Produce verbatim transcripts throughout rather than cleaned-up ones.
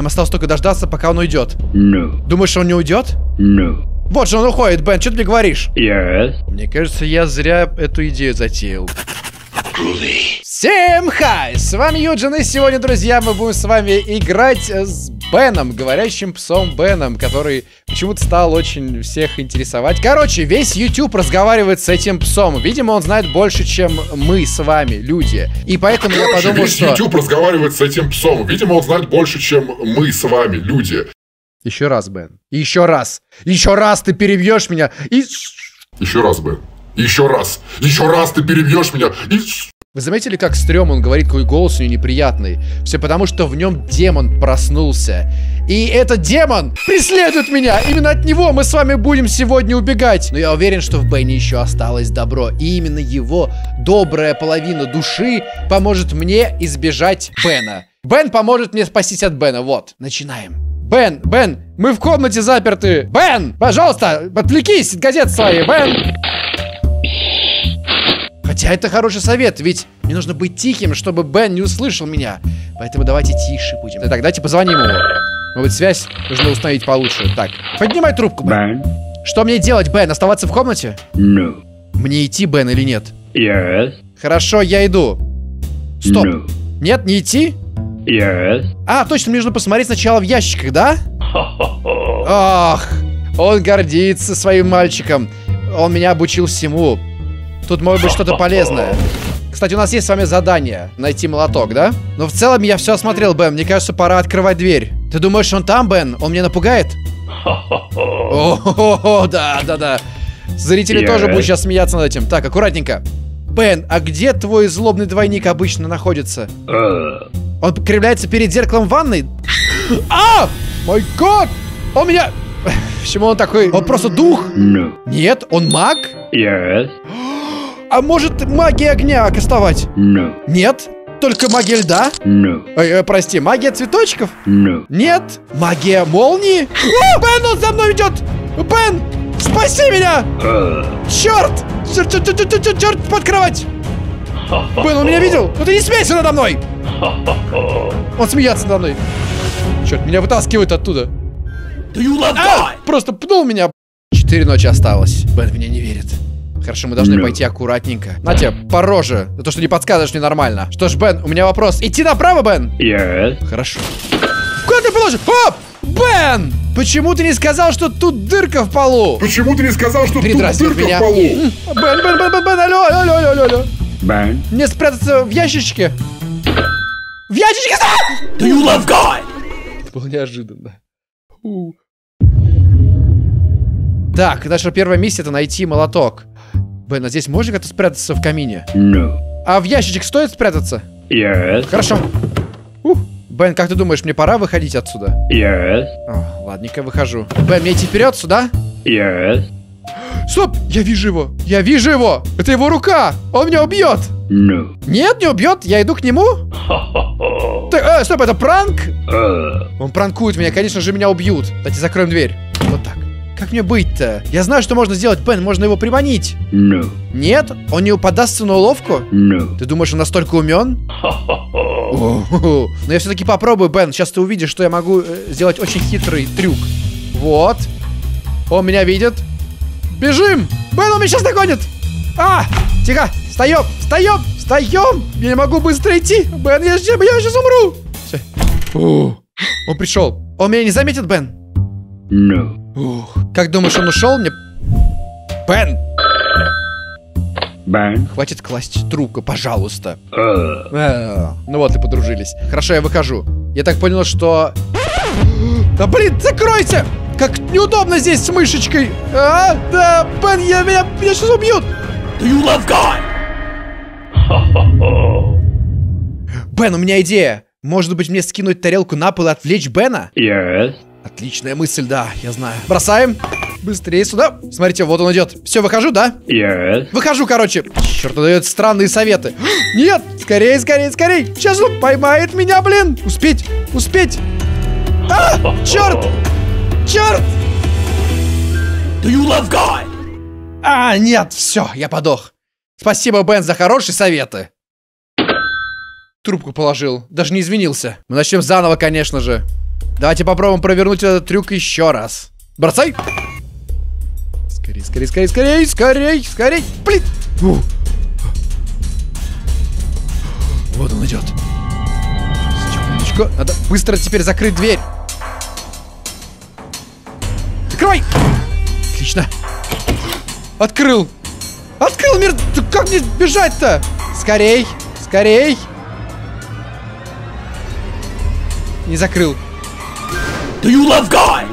Нам осталось только дождаться, пока он уйдет. No. Думаешь, он не уйдет? No. Вот же он уходит, Бен, что ты мне говоришь? Yes. Мне кажется, я зря эту идею затеял. Всем хай! С вами Юджин, и сегодня, друзья, мы будем с вами играть с Беном, говорящим псом Беном, который почему-то стал очень всех интересовать. Короче, весь YouTube разговаривает с этим псом. Видимо, он знает больше, чем мы с вами, люди. И поэтому Короче, я подумал, весь что... YouTube разговаривает с этим псом. Видимо, он знает больше, чем мы с вами, люди. Еще раз, Бен. Еще раз. Еще раз ты перебьешь меня. И... Еще раз, Бен. Еще раз. Еще раз ты перебьешь меня. И... Вы заметили, как стрём он говорит, какой голос у него неприятный? Все потому, что в нем демон проснулся. И этот демон преследует меня. Именно от него мы с вами будем сегодня убегать. Но я уверен, что в Бене еще осталось добро. И именно его добрая половина души поможет мне избежать Бена. Бен поможет мне спастись от Бена. Вот, начинаем. Бен, Бен, мы в комнате заперты. Бен, пожалуйста, отвлекись от газет своей, Бен. Хотя это хороший совет, ведь мне нужно быть тихим, чтобы Бен не услышал меня. Поэтому давайте тише будем. Так, давайте позвоним ему. Может быть, связь нужно установить получше. Так, поднимай трубку, Бен. Что мне делать, Бен? Оставаться в комнате? No. Мне идти, Бен, или нет? Yes. Хорошо, я иду. Стоп. No. Нет, не идти? Yes. А, точно, мне нужно посмотреть сначала в ящиках, да? Ах, он гордится своим мальчиком. Он меня обучил всему. Тут может быть что-то полезное. Кстати, у нас есть с вами задание. Найти молоток, да? Но в целом я все осмотрел, Бен. Мне кажется, пора открывать дверь. Ты думаешь, он там, Бен? Он меня напугает? О, да, да, да. Зрители тоже будут сейчас смеяться над этим. Так, аккуратненько. Бен, а где твой злобный двойник обычно находится? Он кривляется перед зеркалом в ванной? А! Мой год! Он меня... Почему он такой? Он просто дух? No. Нет, он маг? Yes. А может магия огня кастовать? No. Нет? Только магия льда? No. Ой, э, прости, магия цветочков? No. Нет? Магия молнии? О, Бен, он за мной идет! Бен, спаси меня! Uh. Черт! Черт, черт, черт, черт, черт, черт, под кровать! Бен, он меня видел? Ну ты не смейся надо мной! Он смеется надо мной. Черт, меня вытаскивают оттуда. А, просто пнул меня. Четыре ночи осталось. Бен в меня не верит. Хорошо, мы должны No. пойти аккуратненько. На тебе, по роже. За то, что не подсказываешь мне нормально. Что ж, Бен, у меня вопрос. Идти направо, Бен? Yes. Хорошо. Куда ты положишь? Оп! Бен! Почему ты не сказал, что тут дырка в полу? Почему ты не сказал, что тут Передразнивает дырка меня. в полу? Бен, Бен, Бен, Бен, Бен, алло, алло, алло, алло, алло. Bang. Мне спрятаться в ящичке? В ящичке? Do you love God? Это было неожиданно. У. Так, наша первая миссия — это найти молоток. Бен, а здесь можно как-то спрятаться в камине? No. А в ящичек стоит спрятаться? Yes. Хорошо. Ух. Бен, как ты думаешь, мне пора выходить отсюда? Yes. О, ладненько, выхожу. Бен, мне идти вперед сюда? Yes. Стоп! Я вижу его! Я вижу его! Это его рука! Он меня убьет! No. Нет, не убьет, я иду к нему. Так, э, стоп, это пранк? Uh. Он пранкует меня, конечно же, меня убьют. Давайте закроем дверь. Вот так. Как мне быть-то? Я знаю, что можно сделать, Бен, можно его приманить. No. Нет? Он не подастся на уловку? No. Ты думаешь, он настолько умен? О-хо-хо. Но я все-таки попробую, Бен. Сейчас ты увидишь, что я могу э, сделать очень хитрый трюк. Вот. Он меня видит. Бежим! Бен, он меня сейчас догонит! А! Тихо! Встаем! Встаем! Встаем! Я не могу быстро идти! Бен, я, я сейчас умру! Все. Фу. Он пришел. Он меня не заметит, Бен? No. Ух. Как думаешь, он ушел мне? Бен! Bang. Хватит класть трубку, пожалуйста. Uh. А, ну вот и подружились. Хорошо, я выхожу. Я так понял, что... Да блин, закройся! Как неудобно здесь с мышечкой. А, да, Бен, я, меня, меня сейчас убьют. Do you love God? Бен, у меня идея. Может быть, мне скинуть тарелку на пол и отвлечь Бена? Yes. Отличная мысль, да, я знаю. Бросаем. Быстрее сюда. Смотрите, вот он идет. Все, выхожу, да? Yes. Выхожу, короче. Черт, он дает странные советы. Нет, скорее, скорее, скорее. Сейчас он поймает меня, блин. Успеть, успеть. А, черт, черт. Do you love God? А, нет, все, я подох. Спасибо, Бен, за хорошие советы. Трубку положил, даже не извинился. Мы начнем заново, конечно же. Давайте попробуем провернуть этот трюк еще раз. Бросай! Скорей, скорей, скорей, скорей, скорей, скорей! Блин! Фу. Вот он идет. Секундочку. Надо быстро теперь закрыть дверь. Закрывай! Отлично. Открыл. Открыл мир. Как мне бежать-то? Скорей, скорей. Не закрыл. Do you love God?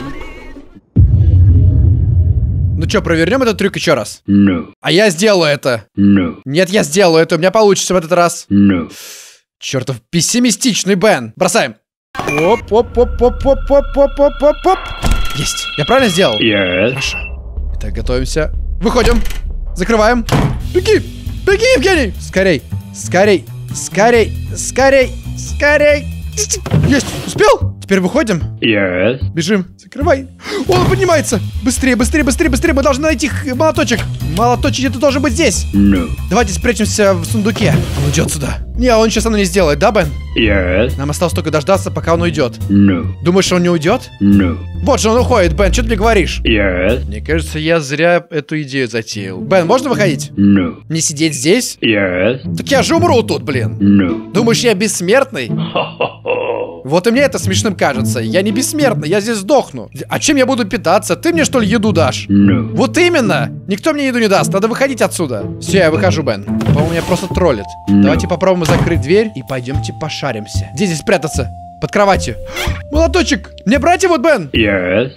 Ну что, провернем этот трюк еще раз? No. А я сделаю это. No. Нет, я сделаю это. У меня получится в этот раз. No. Чертов пессимистичный Бен. Бросаем. Оп, оп, оп, оп, оп, оп, оп, оп, оп, оп. Есть. Я правильно сделал? Yes. Хорошо. Итак, готовимся. Выходим. Закрываем. Беги. Беги, Евгений. Скорей. Скорей. Скорей. Скорей. Скорей. Есть. Успел? Теперь выходим. Yes. Бежим. Закрывай. О, он поднимается. Быстрее, быстрее, быстрее, быстрее. Мы должны найти молоточек. Молоточек где-то должен быть здесь. No. Давайте спрячемся в сундуке. Он идет сюда. Не, он сейчас оно не сделает, да, Бен? Yes. Нам осталось только дождаться, пока он уйдет. No. Думаешь, он не уйдет? No. Вот же он уходит, Бен. Что ты мне говоришь? Yes. Мне кажется, я зря эту идею затеял. Бен, можно выходить? No. Не сидеть здесь? Yes. Так я же умру тут, блин. No. Думаешь, я бессмертный? Вот и мне это смешным кажется. Я не бессмертный, я здесь сдохну. А чем я буду питаться? Ты мне, что ли, еду дашь? No. Вот именно! Никто мне еду не даст, надо выходить отсюда. Все, я выхожу, Бен. По-моему, меня просто троллит. No. Давайте попробуем закрыть дверь и пойдемте пошаримся. Где здесь прятаться? Под кроватью. Молоточек! Мне брать его, Бен? Yes.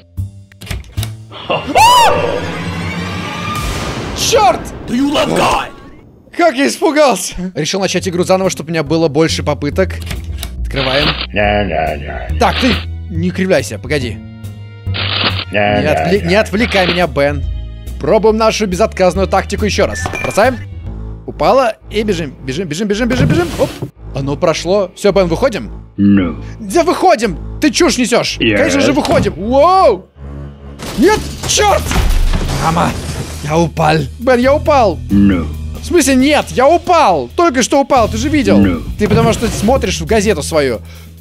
Черт! Do you love God? Как я испугался! Решил начать игру заново, чтобы у меня было больше попыток. Открываем. No, no, no. Так, ты не кривляйся, погоди. No, Не, no, отвли- no. не отвлекай меня, Бен. Пробуем нашу безотказную тактику еще раз. Бросаем. Упала и бежим. Бежим, бежим, бежим, бежим, бежим. Оп. Оно прошло. Все, Бен, выходим? No. Да выходим! Ты чушь несешь! Yes. Конечно же, выходим! Воу! Нет! Черт! Мама! Я упал! Бен, я упал! No. В смысле, нет! Я упал! Только что упал, ты же видел! No. Ты потому что смотришь в газету свою.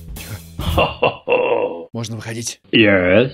Можно выходить. Yes.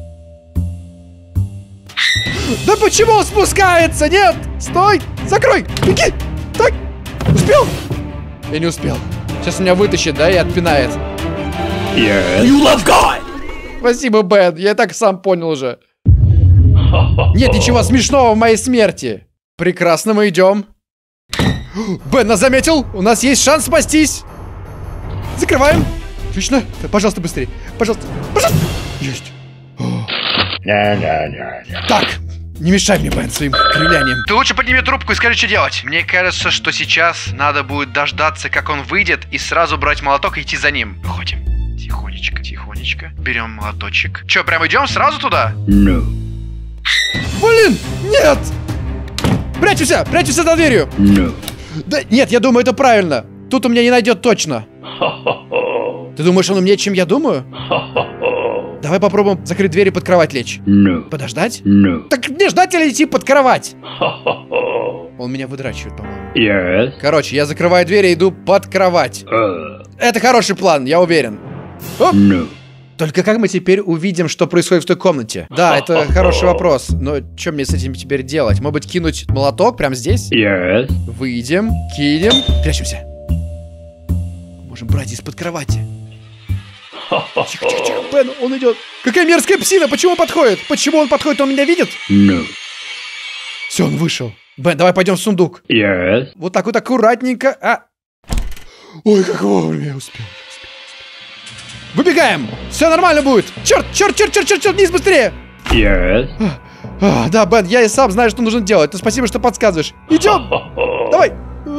Да почему он спускается? Нет! Стой! Закрой! Беги! Так! Успел? Я не успел. Сейчас меня вытащит, да, и отпинает. Yes. Do you love God? Спасибо, Бен. Я и так сам понял уже. Нет ничего смешного в моей смерти. Прекрасно, мы идем. Бен нас заметил. У нас есть шанс спастись. Закрываем. Отлично. Пожалуйста, быстрее. Пожалуйста. Пожалуйста. Есть. No, no, no, no. Так. Не мешай мне, Бен, своим кривлянием. Ты лучше подними трубку и скажи, что делать. Мне кажется, что сейчас надо будет дождаться, как он выйдет, и сразу брать молоток и идти за ним. Выходим. Тихонечко, тихонечко. Берем молоточек. Че, прям идем сразу туда? No. Блин, нет! Прячемся, прячемся за дверью. No. Да нет, я думаю, это правильно. Тут у меня не найдет точно. Ты думаешь, он умнее, чем я думаю? Давай попробуем закрыть дверь и под кровать лечь. No. Подождать? No. Так мне ждать или идти под кровать? Он меня выдрачивает, по-моему. Yes. Короче, я закрываю дверь и иду под кровать. Uh. Это хороший план, я уверен. Оп. No. Только как мы теперь увидим, что происходит в той комнате? Да, это хороший вопрос. Но что мне с этим теперь делать? Может быть, кинуть молоток прямо здесь? Yes. Выйдем, кинем, прячемся. Можем брать из-под кровати. Тихо, тихо, тихо. Бен, он идет. Какая мерзкая псина, почему он подходит? Почему он подходит, он меня видит? No. Все, он вышел. Бен, давай пойдем в сундук. Yes. Вот так вот аккуратненько. А. Ой, как вовремя я успел. Выбегаем! Все нормально будет! Черт, черт, черт, черт, черт, черт, вниз быстрее! Yes. А, да, Бен, я и сам знаю, что нужно делать. Ну, спасибо, что подсказываешь. Идем! Давай!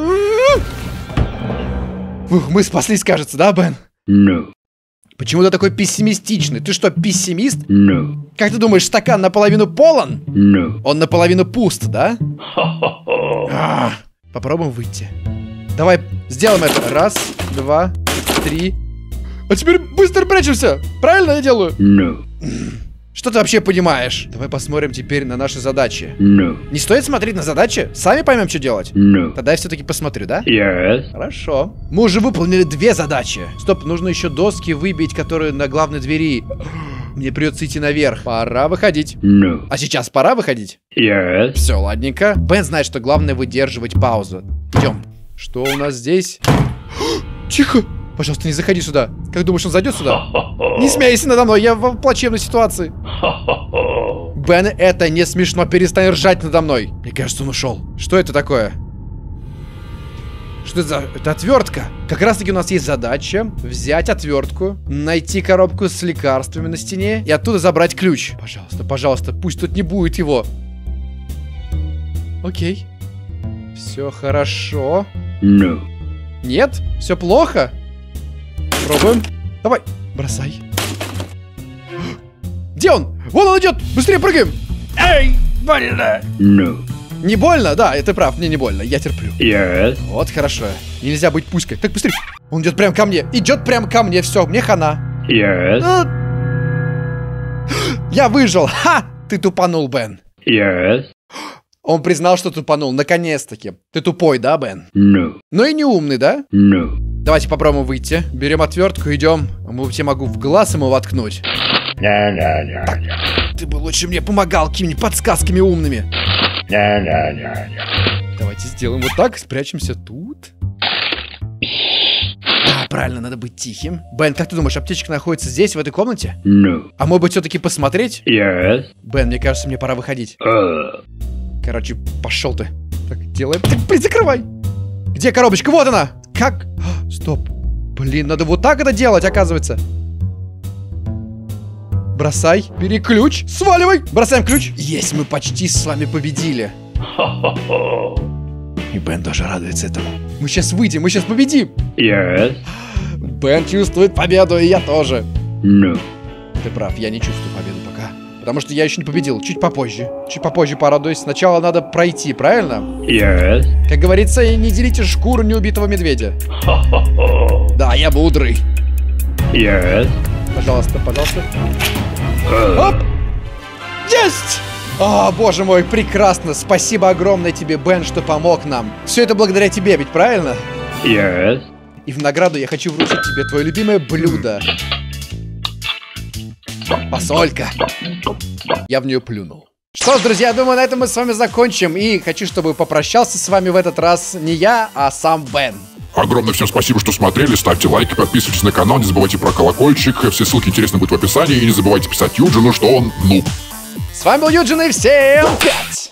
Ух, мы спаслись, кажется, да, Бен? No. Почему ты такой пессимистичный? Ты что, пессимист? No. Как ты думаешь, стакан наполовину полон? No. Он наполовину пуст, да? А, попробуем выйти. Давай сделаем это. Раз, два, три. А теперь быстро прячемся. Правильно я делаю? No. Что ты вообще понимаешь? Давай посмотрим теперь на наши задачи. No. Не стоит смотреть на задачи? Сами поймем, что делать. No. Тогда я все-таки посмотрю, да? Yes. Хорошо. Мы уже выполнили две задачи. Стоп, нужно еще доски выбить, которые на главной двери. Мне придется идти наверх. Пора выходить. No. А сейчас пора выходить? Yes. Все, ладненько. Бен знает, что главное выдерживать паузу. Идем. Что у нас здесь? Тихо! Пожалуйста, не заходи сюда. Как думаешь, он зайдет сюда? Не смейся надо мной, я в плачевной ситуации. Бен, это не смешно, перестань ржать надо мной. Мне кажется, он ушел. Что это такое? Что это за... Это отвертка. Как раз таки у нас есть задача взять отвертку, найти коробку с лекарствами на стене и оттуда забрать ключ. Пожалуйста, пожалуйста, пусть тут не будет его. Окей. Все хорошо. No. Нет? Все плохо? Пробуем. Давай, бросай. Где он? Вон он идет! Быстрее прыгаем! Эй, больно! No. Не больно? Да, ты прав, мне не больно, я терплю. Yes. Вот хорошо. Нельзя быть пуськой. Так, быстрее. Он идет прям ко мне. Идет прям ко мне. Все, мне хана. Yes. Я выжил. Ха! Ты тупанул, Бен. Yes. Он признал, что тупанул. Наконец-таки. Ты тупой, да, Бен? No. Но и не умный, да? No. Давайте попробуем выйти. Берем отвертку, идем. Я могу в глаз ему воткнуть. No, no, no, no. Ты бы лучше мне помогал какими-нибудь подсказками умными. No, no, no, no. Давайте сделаем вот так. Спрячемся тут. Да, правильно, надо быть тихим. Бен, как ты думаешь, аптечка находится здесь, в этой комнате? No. А может быть, все-таки посмотреть? Yes. Бен, мне кажется, мне пора выходить. Uh. Короче, пошел ты. Так, делаем. Так, блин, закрывай. Где коробочка? Вот она. Как? А, стоп. Блин, надо вот так это делать, оказывается. Бросай. Бери ключ. Сваливай. Бросаем ключ. Есть, мы почти с вами победили. И Бен тоже радуется этому. Мы сейчас выйдем, мы сейчас победим. Yes. Бен чувствует победу, и я тоже. No. Ты прав, я не чувствую победу пока. Потому что я еще не победил. Чуть попозже. Чуть попозже порадуюсь. Сначала надо пройти, правильно? Yes. Как говорится, не делите шкуру неубитого медведя. Да, я мудрый. Yes. Пожалуйста, пожалуйста. Uh. Оп! Есть! О, боже мой, прекрасно. Спасибо огромное тебе, Бен, что помог нам. Все это благодаря тебе, ведь правильно? Yes. И в награду я хочу вручить тебе твое любимое блюдо. Фасолька. Я в нее плюнул. Что ж, друзья, думаю, на этом мы с вами закончим. И хочу, чтобы попрощался с вами в этот раз не я, а сам Бен. Огромное всем спасибо, что смотрели. Ставьте лайки, подписывайтесь на канал. Не забывайте про колокольчик. Все ссылки интересно будут в описании. И не забывайте писать Юджину, что он нуб. С вами был Юджин, и всем пять!